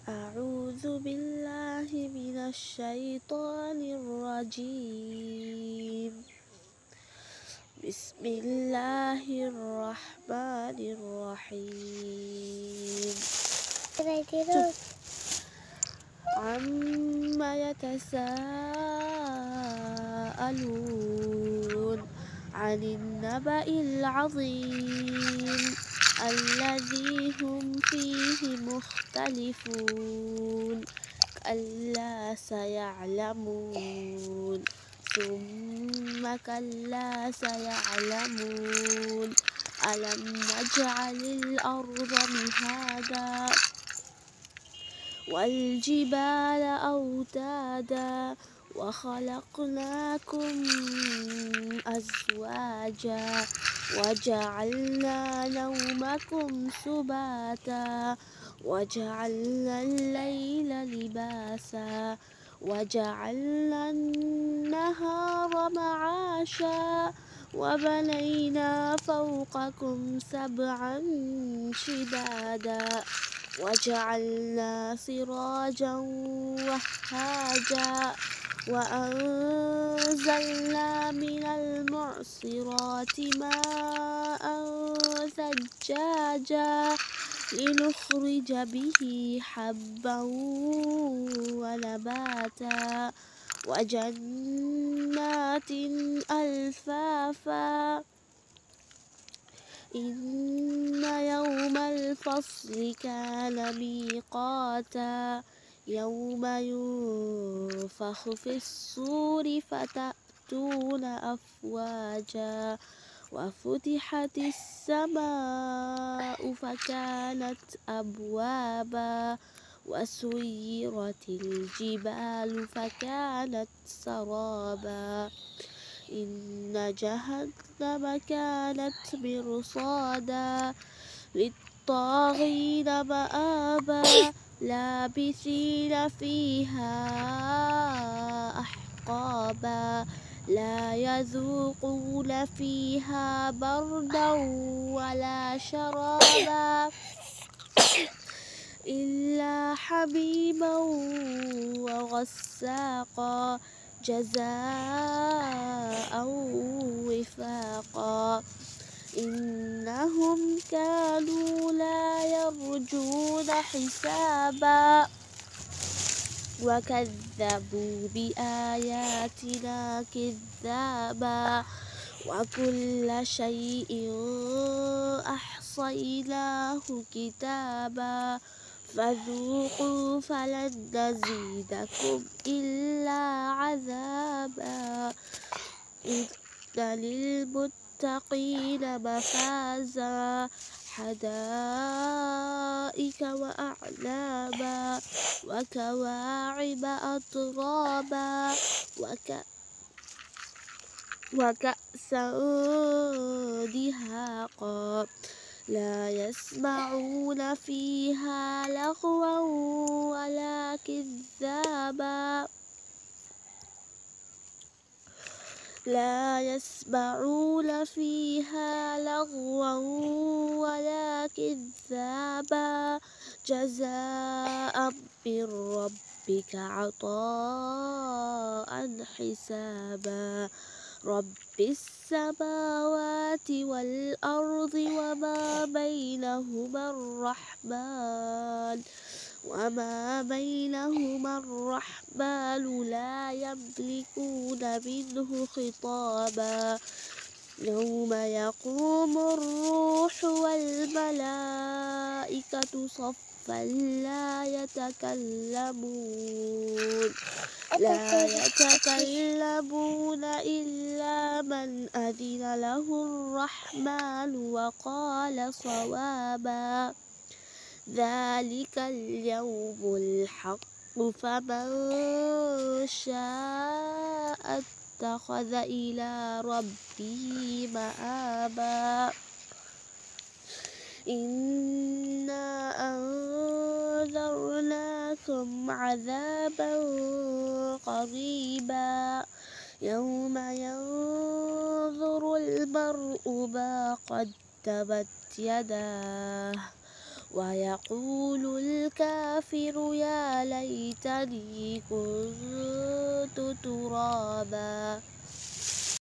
أعوذ بالله من الشيطان الرجيم. بسم الله الرحمن الرحيم. عما يتساءلون عن النبأ العظيم الذي هم فيه مختلفون كلا سيعلمون ثم كلا سيعلمون ألم نجعل الأرض مهادا والجبال أوتادا وخلقناكم أزواجا وجعلنا نومكم سباتا وجعلنا الليل لباسا وجعلنا النهار معاشا وبنينا فوقكم سبعا شدادا وجعلنا سراجا وهاجا وأنزلنا من المعصرات ماء ثجاجا لنخرج به حبا ونباتا وجنات ألفافا إن يوم الفصل كان ميقاتا يوم ينفخ في الصور فتأتون أفواجا وفتحت السماء فكانت أبوابا وسيرت الجبال فكانت سرابا إن جهنم كانت مرصادا للطاغين مآبا لابثين فيها أحقابا لا يذوقون فيها بردا ولا شرابا إلا حميما وغساقا جزاء وفاقا إنهم كانوا لا يرجون حسابا وكذبوا بآياتنا كذابا وكل شيء أحصيناه كتابا فذوقوا فلن نزيدكم إلا عذابا إن للمتقين مفازا حدائق وأعنابا وكواعب أترابا وكأسا دهاقا لا يسمعون فيها لغوا ولا كذابا لا يسمعون فيها لغوا ولا كذابا جزاء من ربك عطاء حسابا رب السماوات والأرض وما بينهما الرحمن لا يملكون منه خطابا يوم يقوم الروح والملائكة صفا لا يتكلمون إلا من أذن له الرحمن وقال صوابا ذلك اليوم الحق فمن شاء اتخذ إلى ربه مآبا إنا أنذرناكم عذابا قريبا يوم ينظر المرء ما قدمت يداه ويقول الكافر يا ليتني كنت ترابا.